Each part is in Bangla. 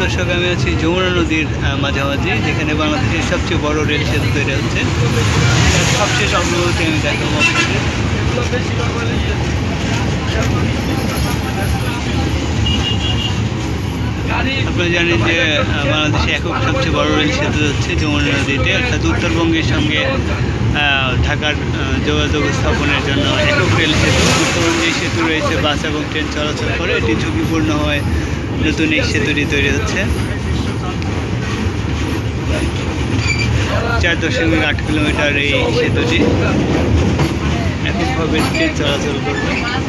দর্শক, আমি আছি যমুনা নদীর মাঝামাঝি, যেখানে বাংলাদেশের সবচেয়ে বড় রেল সেতু তৈরি হচ্ছে। সবশেষ অগ্রগতি আমি দেখাবো আপনাদের। আপনারা জানেন যে বাংলাদেশে একক সবচেয়ে বড় রেল সেতু হচ্ছে যমুনা নদীতে, অর্থাৎ উত্তরবঙ্গের সঙ্গে ঢাকার যোগাযোগ স্থাপনের জন্য একক রেল সেতু। উত্তরবঙ্গে এই সেতু রয়েছে, বাস এবং ট্রেন চলাচল করে। এটি ঝুঁকিপূর্ণ হয় নতুন এই সেতুটি তৈরি হচ্ছে। 4.8 কিলোমিটার এই সেতুটি এককভাবে ট্রেন চলাচল করবে।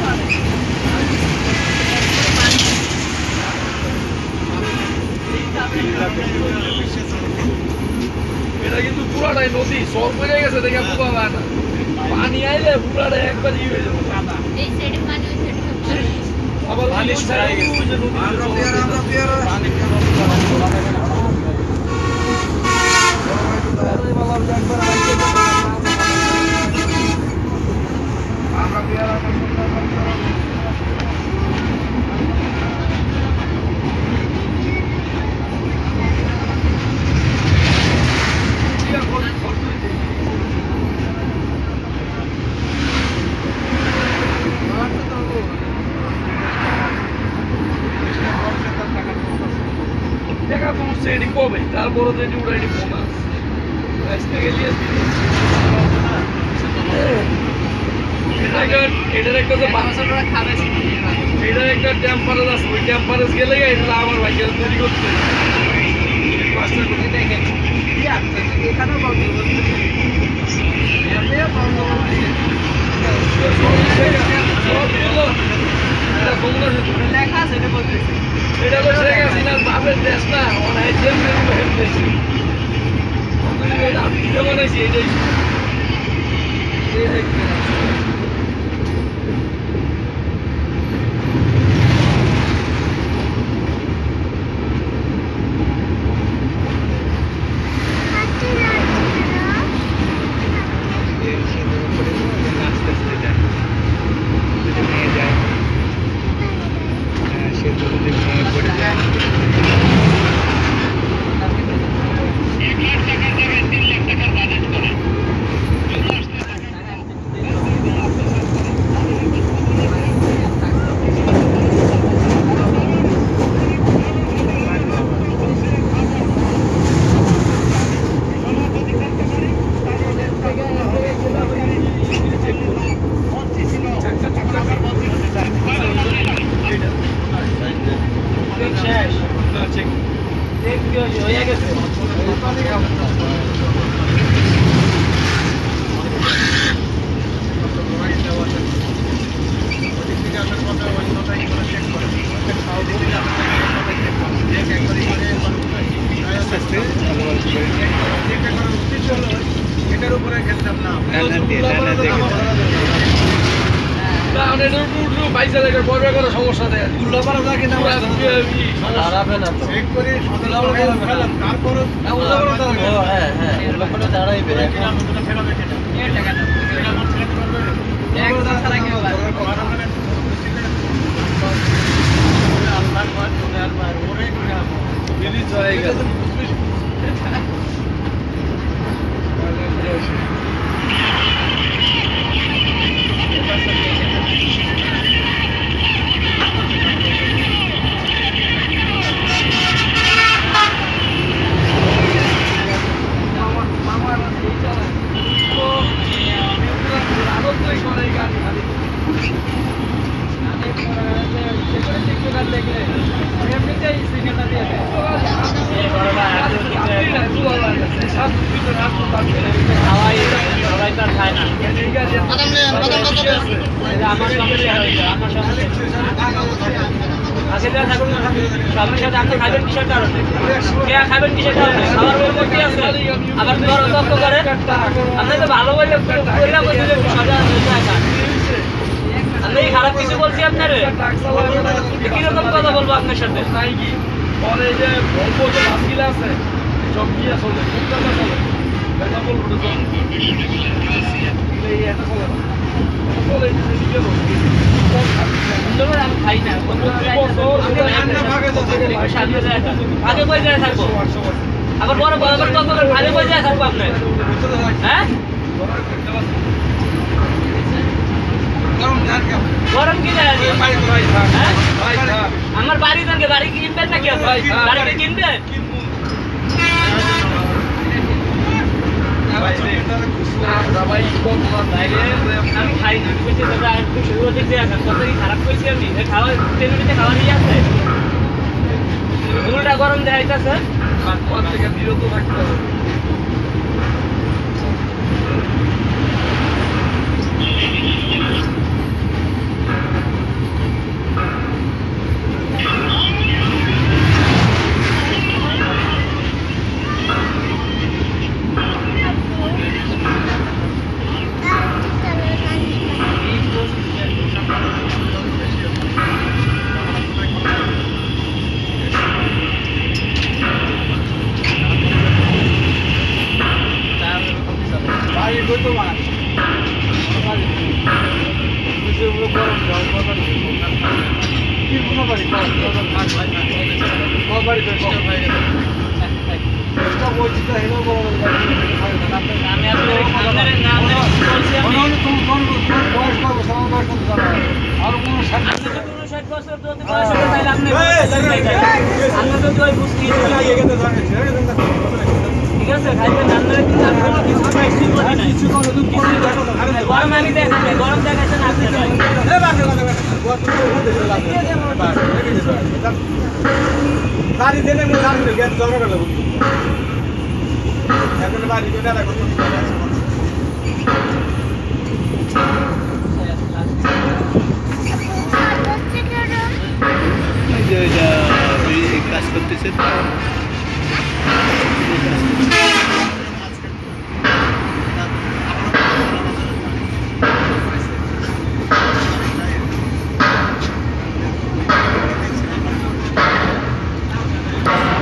এটা কিন্তু পুরাটাই নদী, সব হয়ে গেছে, দেখে বুঝা যায় না। পানি আইলে পুরাটা একবার ই হয়ে যাবে। এই সাইডে পানি, ওই সাইডে আবার পানি ছাড়াই গেছে যে নদী। দেখা পৌঁছে এটি কবে, তারপরে তো এটি উড়াইটি বোনাস এটার একটা যে এটার একটা টেম্পারেজ আছে, ওই টেম্পারেজ গেলে এটা আমার ভাই তৈরি করতে লেখা আছে, এটা বলতেছে এটা তো শেখ হাসিনার বাপের দেশ না, অনেক বানাইছি এটাই। এটার উপরে খেলতাম না, সমস্যা দেয় খারাপ কিছু বলছি আপনারে, কিরকম কথা বলবো আপনার সাথে? সব কি আসলে কথা বলবো চলে এদিকে গেল আমি খাই না আগে কই যায় থাকবো আবার বড় বড় কত আগে কই যায় থাকবো আপনার হ্যাঁ গরম কি যায় আমার বাড়ি জানকে বাড়ি কিনবেন নাকি বাড়ি কিনবেন আমি খাই না কতই খারাপ করছি আমি খাওয়া টেলিভিশনে খাওয়া নিয়ে আসছে উল্টা গরম দেখাইতেছে থেকে বিরত থাকতে হবে আমি আপনার নাম বলছি আমি ঠিক আছে গরম আমি দেখাচ্ছি গরম দেখাচ্ছেন বাড়ি দিলে জমা গেল এখন বাড়ি কাজ করতেছে